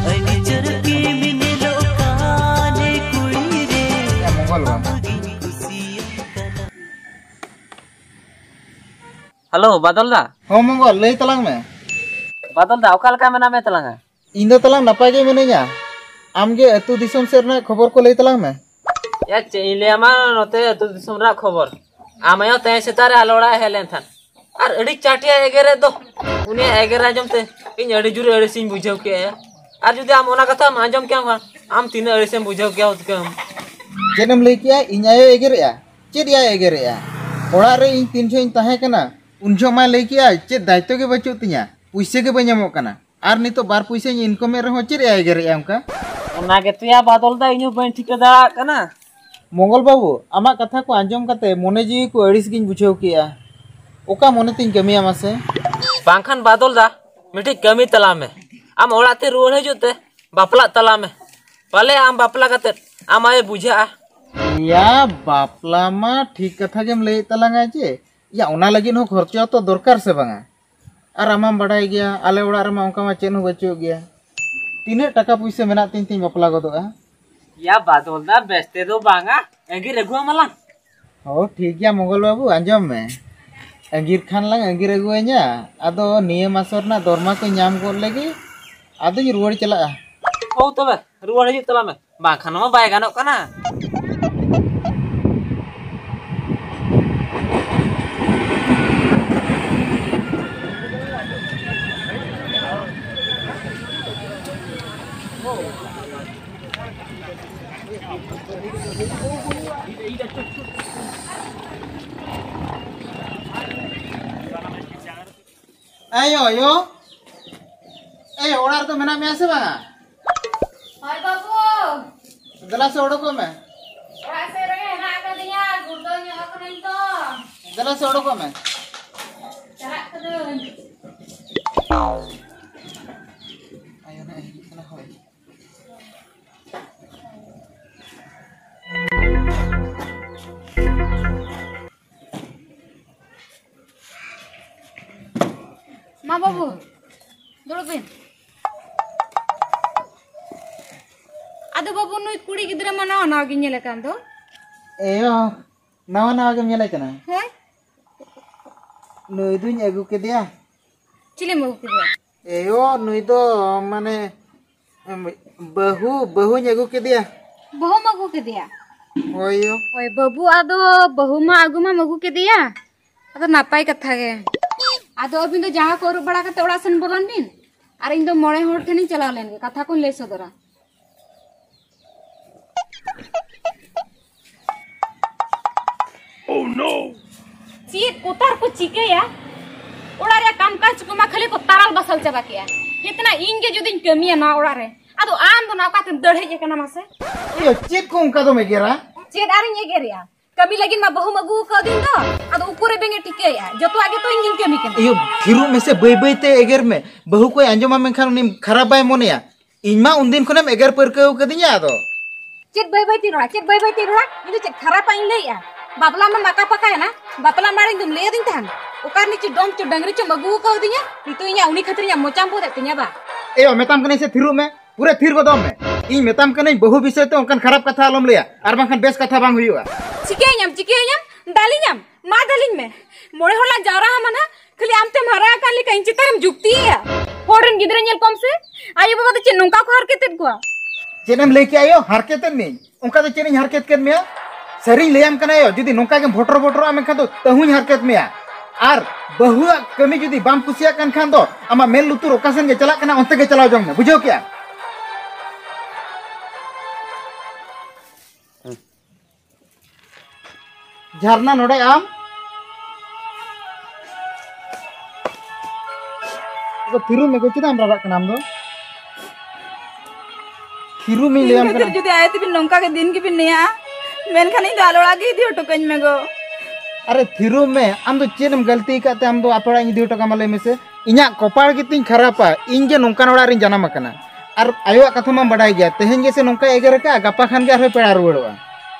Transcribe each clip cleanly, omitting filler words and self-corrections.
Hello बादल दा हाँ मंगल लई तलांग में बादल दा ओका लका मेना में तलांगा इन दो तलांग नपाय गे मिनेया आमगे अतु दिसम सेर ना खबर को लई तलांग में या चेले आमा नते अतु दिसम रा खबर आमायो ते सेतारे आलोड़ा हेलेन थान आर अड़ी चाटिया एगेरे दो उनी एगेरा जमते इन अड़ी जुरे अड़ी सिंह बुझाव के आर जुदि आम ओना कथा आंजम के आम तीन अड़ी से बुझाव के उतकम जेनम लई किया इन आयो एगेरेया चेद या एगेरेया ओड़ा रे इन तीन इन ताहे कना उन जो मा लई किया चेद दायित्व के बचु तिया पुइसे के बᱧamok कना आर नितो बार पुइसे इनकम रहो चेद या एगेरेया उनका ओना गेतिया बादल दा इनु बन ठिका दाड़ा कना मंगल बाबू आमा कथा को आंजम कते मोने जी को अड़िस गिन बुझाव किया ओका मोने तिन कमिया मासे बांखान बादल दा मिठी कमी तला में आम ओड़ाते रुवर हजुते बापला तला में पाले आम बापला कते आम आए बुझा या बापला मा ठीक कथा गेम लई तलांगा जे या ओना लगिन हो खर्चा तो दरकार से बांगा और आमाम बड़ाई गया आले ओड़ा रमा ओंका मा चेन हो बचो गया तीने टका पैसे मेना तीन तीन बापला गोदोगा या बादल दा बेस्ते दो बांगा एंगी रघुआ मलांग हो ठीक गया मंगल बाबू आंजम में अंगीर खान लंग अंगीर अगुआइया आदो निये मासर ना दरमा को नाम गोल लगी आदो रुवाड़ चला हो तबे रुवाड़ हजु तला में बांखान मा बाय गानोक कना ayo yo orar to mena me ase banga hoy babu dala se odoko me ora se re na ka dinya gudo nya ko nai to dala se odoko me carak kedun ayo na kana hoy ma babu dulupin ado babu nui kudi gidra mana na gi nyele kan do eyo nawa gem nyele kana hoy nui duñ agu ke dia chile mo ku dia eyo nui do mane bahu nyagu ke dia bahu magu ke dia hoy yo hoy babu ado bahu ma agu ma magu ke dia ado napai katha ge ado अभी तो जहाँ को बड़ा का तोड़ा सन बोलन बिन और इन तो मोड़े होड़ थे नहीं चला लेंगे कथा को ले सदरा Oh no चीत उतार को चिके या ओड़ा रे काम काज को मा खाली को ताराल बसल चबा किया इतना इंगे जो दिन कमी ना ओड़ा रे अदो आम तो ना का दड़े जे कना मासे यो चेक को उनका तो मैं गेरा चेत आरिन ये गेरिया कभी लगिन मा बहु मगु क दिन दो अदो ऊपरे बेंगे टिके या जतो आगे तो इंगिन कमी के यो फिरू में से बई बई ते एगर में बहु कोई अंजमा में खान उनी खराब बाय मोनेया इनमा उन दिन कोने एगर पर के दिया दो चेत बई तिरोड़ा इन चेत खराब आइन ले या बापला में मका पका है ना बापला मारे तुम ले दिन थान ओकार नीचे डोम च डंगरी च मगु क दिया नितो इया उनी खतर या मोचाम पो देतिया बा ए मेताम कने से थिरू में पूरे थिर को दम में इ मेताम कने बहु विषय तो उनकन खराब कथा आलम लिया आर बाखन बेस कथा बांग हुआ चिकेयम दालियम मा दालिन में मोड़े होला जारा हमना खाली आमते मारा काली कहीं चितरम जुक्ति है होरन गिदरे नेल कम से आयो बाबा तो नुका को हरकत को चेनम लेके आयो हरकत नहीं उनका तो चेन हरकत कर मिया सरी लेम कना यो जुदी नोका के भोटर आमे खान तो तहुन हरकत मिया आर बहु कमी जुदी बाम कुसिया कन खान दो आमा मेल लुतुर ओकासन के चला कना ओंते के चलाओ जंग में बुझो क्या झरना नोडे आम तो थिरु में को चिदाम रारा कनाम दो थिरु में लेम कना जुदी आए ती नोका के दिन की भी नया मेन खानी दालोड़ा की दी टोकन में गो अरे थिरु में आम तो चेनम गलती काते आम दो अपड़ा इन दी टका माले में से इना कपाड़ गितिन खरापा इंगे नोका नोड़ा रिन जाना मकना और आयो कथा मा बडाई गया तेहेन जैसे नोका एगर का गपा खान के आरे पेड़ा रुवड़वा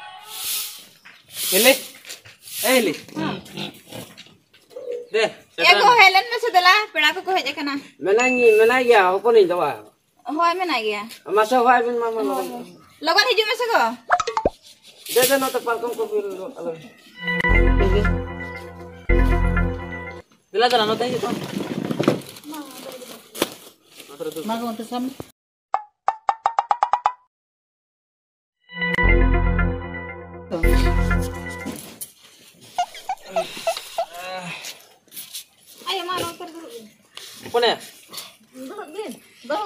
एले दे एगो हेलन में से दला पेड़ा को हेजे कना मेना गया ओको नहीं दवा Hoi mena gya. Masa hoi bin mama Logan hiju mesa ko. dede no parkom ko bil alo Bila jalan note itu. Mago untuk sam. Ayo mana utar dulu. Pone. Dulu din. Bahu.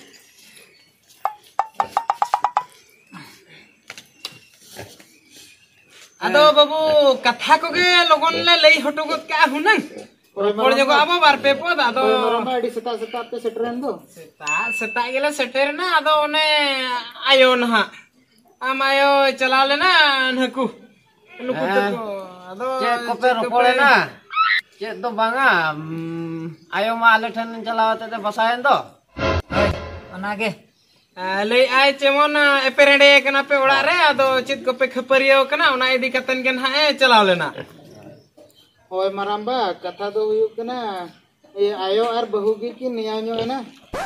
आदो बाबू कथा को के लोगन ले लई हटो को क्या हुनंग और जगो अब बार पे पद आदो Mama di seta पे सेटरेन दो. सेता गेले सेटर ना आदो ओने आयो ना आम आयो चला लेना नकु नुकु तो आदो चे कोपे रोपड़े ना चे तो बांगा आयो मा आले ठन चलावते ते बसायन दो Onage. ले आय चेमन एपेरेडे कना पे ओड़ा रे आदो चित को पे खपरियो कना ओना इदी कतन के ना चला लेना Hoy maramba kata do huyuk kana. Ayo ar bahu ki niyanyo na.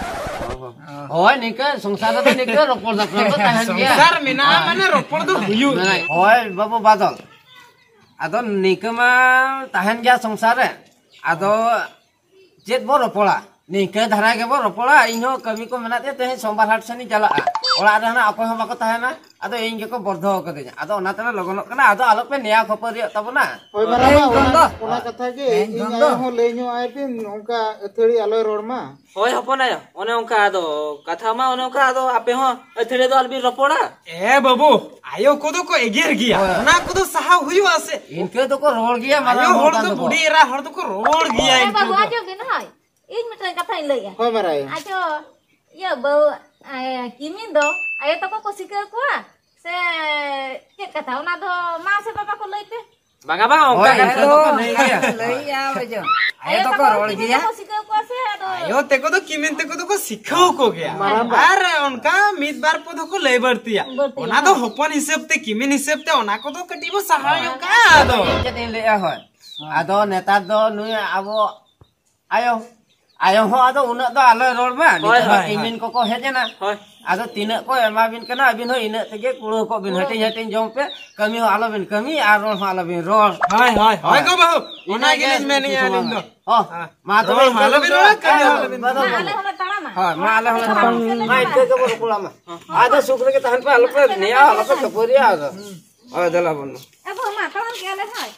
होय निके संसार तो निके रोपड़ दा तो ताहन गया संसार मिना माने रोपड़ दो हुयु होय बाबू बादल आदो निके मा ताहन गया संसार रे आदो चेत बो रोपड़ा निके धारा के बो रोपड़ा इनो कमी को मेनाते ते सोमवार हाट सनी चला ओला रहना अको हम बाको ताहना आदो इन के को बर्धो कदिया आदो ओना तने लगनक कना आदो आलो पे निया खपरियो तबना Hoy maramba ona katha ke inyo ho leño ay tin onka athiri aloy rod ma. Hoi hopon ayo. One onka ado. Katha ma one onka ado ape ho athire do albi ropoda. ए बाबू आयो को तो को एगेर गया ना को तो सहा हुयु आसे इनके तो को रोल गया मारा आयो हर तो बुढ़ी रा हर तो को रोड गया Eh bahu aja gini hai. Ini meten kata ini ya. Hoy maray. Ajo ya bau kimin do. Ayo toko ko sikar ko. Se ket kata ona do ma se papa ko leite. Banga bang onka होय kan इनके तो को नहीं गया Ayo toko roll gya. Ko sikar ko se ado. आयो तेको तो किमिन तेको तो को सिखाओ को गया अरे उनका मित बार पद को ले बरतिया ओना तो होपन हिसाब ते किमिन हिसाब ते ओना को तो कटिबो सहायो का दो jadi lea hoy ado neta do nui abo ayo ayo ho ado una do alo rol ma imin ko ko hejena Hoi. ado tina ko ema bin kana bin ho ina tege kulo ko bin hatin hatin jom pe kami ho alo bin kami ar rol ho alo bin rol हाय हाय हाय को बहु ओना Gillies में नहीं आलिन दो oh ma to Rol halo bin rol kami halo bin Ma ale hola tala ma. ha ma alo ho ma ite ke bor pula ma ado sukre ke tahan pa alo pe niya alo pe kapuri ado dala bon Eh bahu ma tala ke ale hai.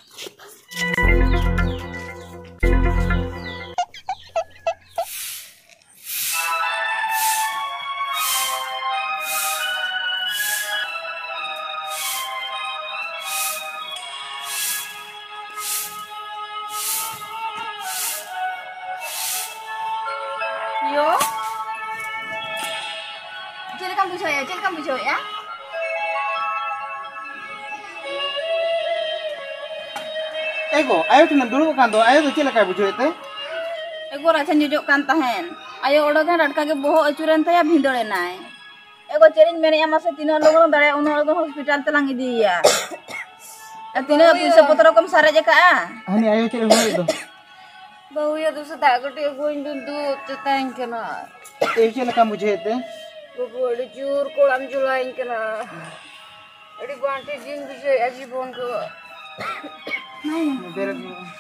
Yo. Jadi kamu ya. Ego ayo tin dulu kan do ayo do chela kai bujhe te. Ego racha nyujok kan tahen. Ayo odogan ratka ke boho acuran taya bhindore nai. Ego chering mene ama se tino logon dare uno logon hospital telang idi ya. Tino puisa potro kom sare jeka a. Hani ayo chela hoy do. Bau ya tu sada gote go indundu tetang kana. Ayo chela kam bujhe te. Babu adi jur kolam julain kana. Adi banti jin bije ajibon ko. Bere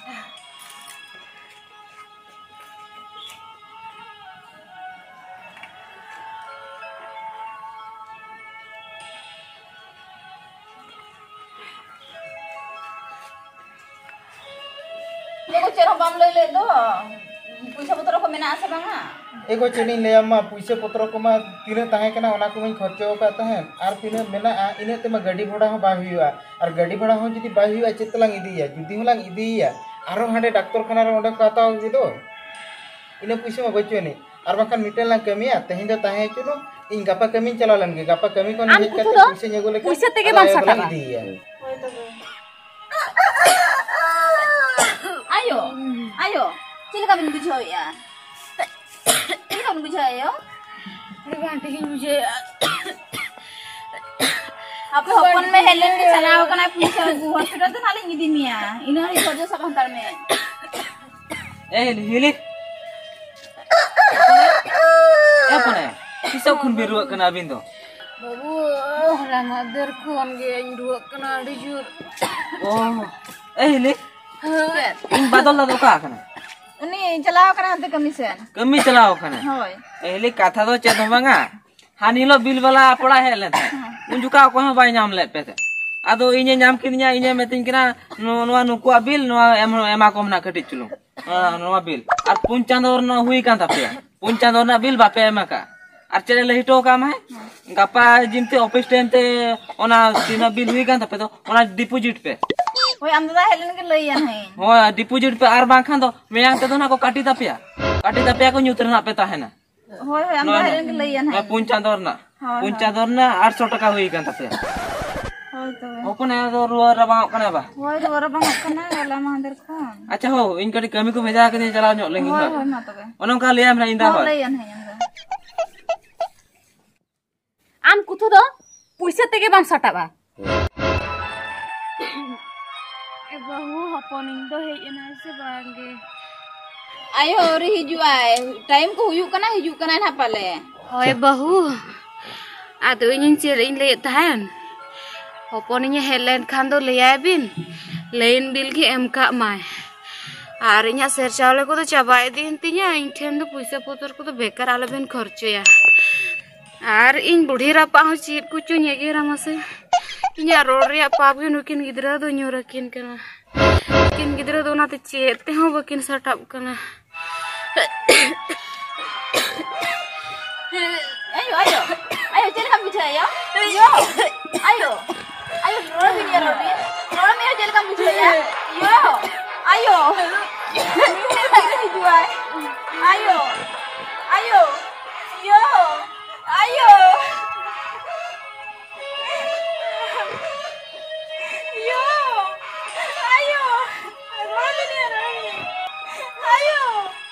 Ego cerah bam le do. Puisa potro ko mena ase banga. ego cheni le amma puise potro ko ma tine tahe kana ona ko main kharcho ka tahen ar tine mena ine te ma gadi bhoda ho ba huyua ar gadi bhoda ho jodi ba huyua chitlang idiya judi holang idiya aro hande doctor khana re onde ka ta gido ine puise ma bacho ne ar bakan mitel lang kamiya tehin do tahe chuno in gapa kami chala lan ge gapa kami ko ne kate puise nyego le Puisa tege bang sakara. Ayo. Cila kami bujho ya. Cila kami bujho ya. Adi banti jin bije. Apa hopon में हेलेन के चलाओ कना police hospital तो नाले निदी मिया इनो रि सजो सकंतर में Eh, hili. Apa nih? Kisah kun biru kena abin do. Babu, Ramadan kon ge induk kena dijur. Oh. Ini badal la do ka kana. Uni chalaw kana hante commission. Kami चलाओ kana. Hoy. Ini kata do chet banga. Hanilo bil bala pora hele. Unjuka ko ha bai nyam le pete. Ado inya nyam kinya inya metin kina noa nuku bil noa ema kom na kati chulu. Noa bil. Ar puncandor na hui kan tapi. Puncandor na bil bape ema ka. Ar chere le hito kam hai. Gapa jimte office time te ona tina bil hui kan tapi to ona deposit pe. Hoy amda helen ke leian hai. Oh deposit pe ar bang khan do meyang te do na ko kati tapia. Kati tapia ko nyuter na pe tahena. Hoy amda helen ke leian hai. Puncandor na 800 taka hui kan tapi. Hoy to. Opun ya do ruwa rabang kana ba. Hoy ruwa bang kana gala mander kon. अच्छा हो इनका कमी को भेजा के चला no लेंगे Hoy hoy ma to ge. Onam का लिया हमरा इंदा हो Leian hai amda. Am kuthu do puisa tege bam sataba. Bahu hopon indo hej ena se bange. Ayo ori hiju ay. Time ko huyuk kana na pale. Hoy bahu. Ado inyong ciring le tahan. Hopon inya helen kando leyabin. Lain bil ki emka mai. Arinya ser chawle ko to chabai di intinya inten do puisa potor ko to bekar alabin kharcho ya. Ar in budhi rapa ho chit ku chu nyegi ramase. Inya ror ria pap ge nukin gidra do nyurakin kana. Kin gidra do na te chet te ho bakin satap kana. Ayo jadi kamu ya. Yo. Ayo. Rora bin ya Rora. Rora me jadi kamu ya. Yo. Ayo. Dijual. Ayo. Yo. Ayo. Yo. Rora bin ya Rora. Ayo.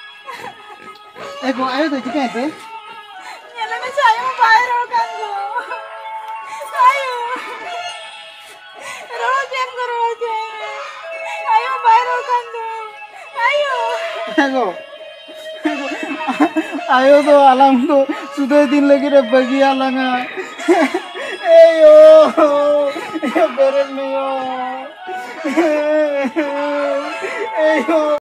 Eko ayo to chicken te. Nyala me saya mau bayar kan go. Ayo. Rora jam karo aja. Ayo bayar kan do. Ayo. Eko. Ayo to alam to sudah din lagi re bagi alanga. Ayo. Beren me yo. Ayo.